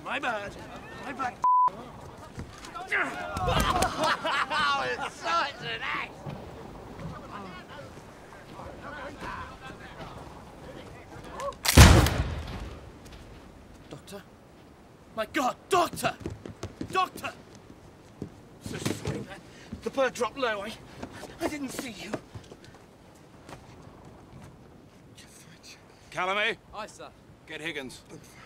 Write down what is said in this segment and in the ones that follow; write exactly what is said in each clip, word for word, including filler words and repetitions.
My bad. My bad. Oh, it's such an act! Doctor? My God, Doctor! Doctor! So sorry, man. The bird dropped low. I, I didn't see you. Calamy? Aye, sir. Get Higgins.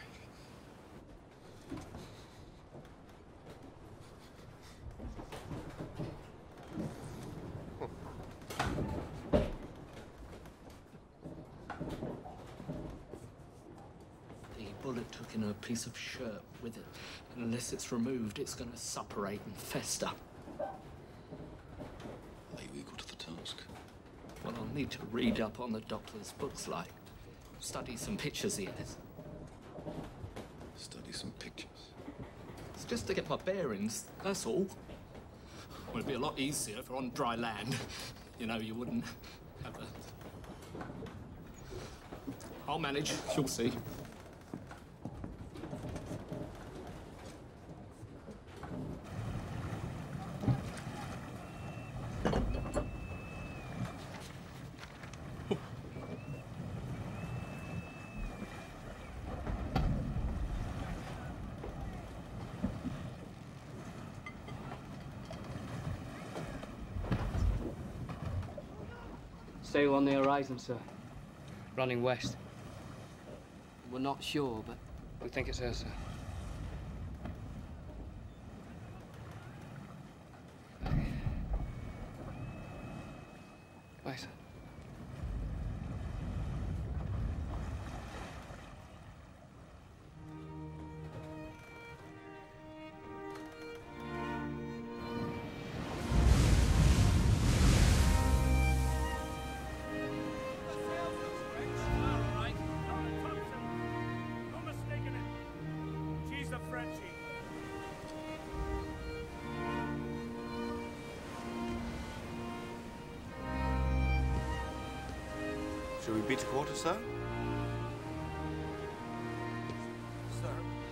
The bullet took in a piece of shirt with it. And unless it's removed, it's going to suppurate and fester. Are you equal to the task? Well, I'll need to read up on the doctor's books, like. Study some pictures he has. Study some pictures. It's just to get my bearings, that's all. Well, it'd be a lot easier if we're on dry land. You know, you wouldn't have a... I'll manage, you'll see. Sail on the horizon, sir. Running west. We're not sure, but we think it's her, sir. Bye, sir. Shall we beat to quarter, sir? Sir.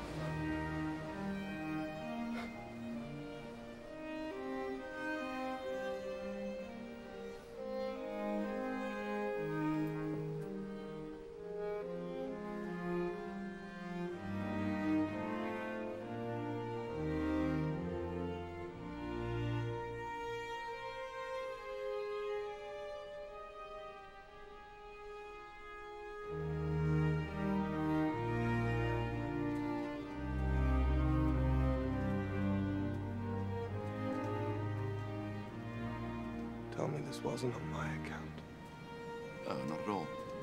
Tell me this wasn't on my account. Uh, not at all.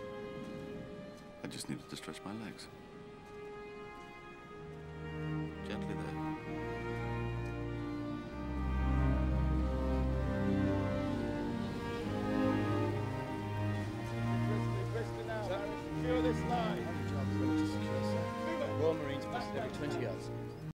I just needed to stretch my legs. Gently there. Secure this line. Royal Marines posted every twenty yards.